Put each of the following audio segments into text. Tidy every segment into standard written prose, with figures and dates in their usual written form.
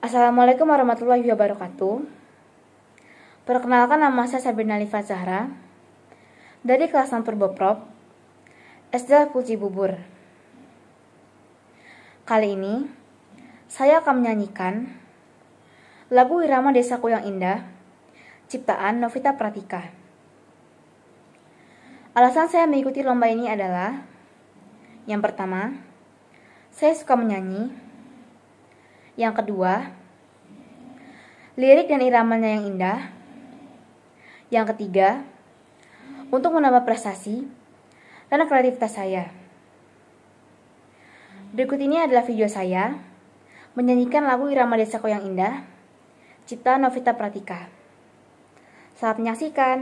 Assalamualaikum warahmatullahi wabarakatuh. Perkenalkan, nama saya Sabrina Liva Zahra dari kelas 6 Purboprov SD Puji Bubur. Kali ini saya akan menyanyikan lagu Irama Desaku Yang Indah ciptaan Novita Pratika. Alasan saya mengikuti lomba ini adalah, yang pertama, saya suka menyanyi. Yang kedua, lirik dan iramanya yang indah. Yang ketiga, untuk menambah prestasi dan kreativitas saya. Berikut ini adalah video saya menyanyikan lagu Irama Desaku Yang Indah ciptaan Novita Pratika. Selamat menyaksikan.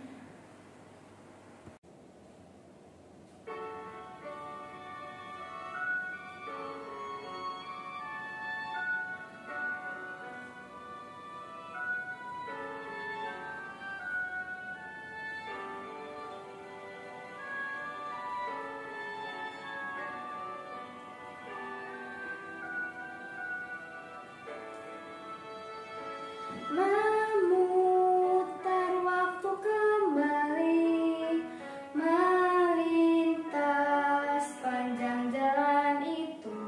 Memutar waktu kembali, melintas panjang jalan itu,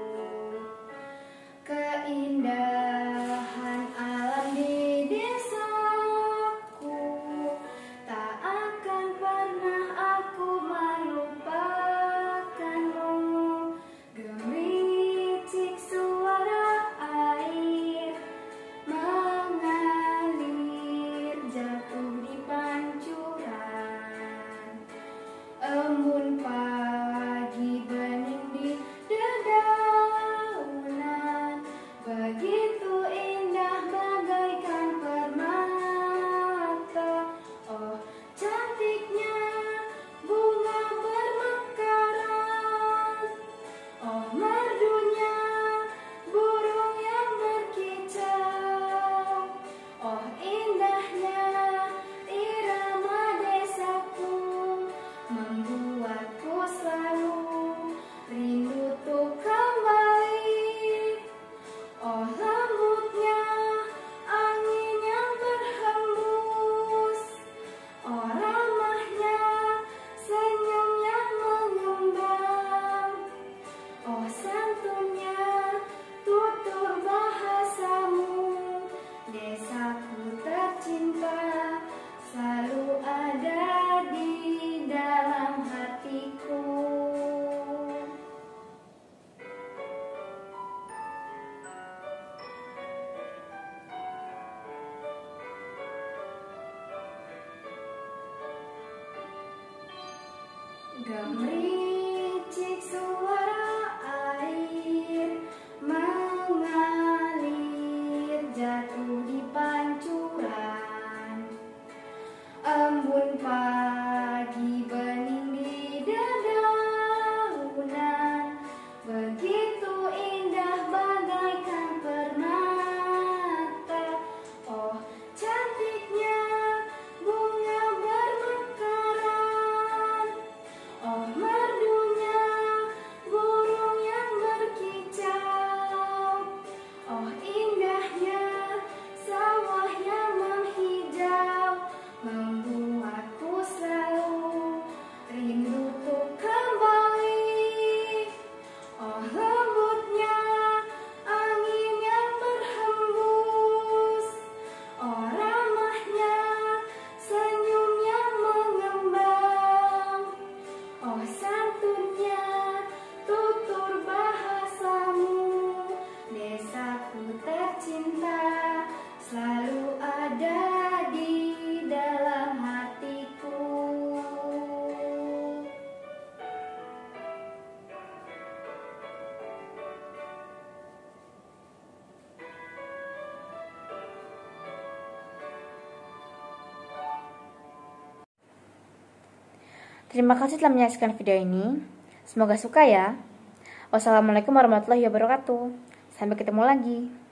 keindahan alam di desaku, tak akan pernah aku melupakanmu. Gemericik suara air mengalir jatuh di pancuran, embun pagi bening di dedaunan, begitu indah bagaikan permata. Oh, cantiknya bunga bermekaran, oh merdunya burung yang berkicau, oh indahnya irama desaku, membuatku selalu rindu untuk kembali. Oh lembutnya angin yang berhembus, oh ramahnya senyum yang mengembang, oh santunnya tutur bahasamu. Desaku tercinta selalu ada di dalam hatiku. Gemericik suara air mengalir jatuh di pancuran, embun pagi bening di dedaunan, begitu indah bagaikan permata. Oh cantiknya bunga bermekaran, oh merdunya burung yang berkicau, oh indahnya sawah yang menghijau, membuatku selalu rindu untuk kembali. Oh lembutnya angin yang berhembus, oh ramahnya senyum yang mengembang, oh santunnya tutur bahasamu. Desaku tercinta selalu ada di dalam hatiku. Terima kasih telah menyaksikan video ini. Semoga suka ya. Wassalamualaikum warahmatullahi wabarakatuh. Sampai ketemu lagi.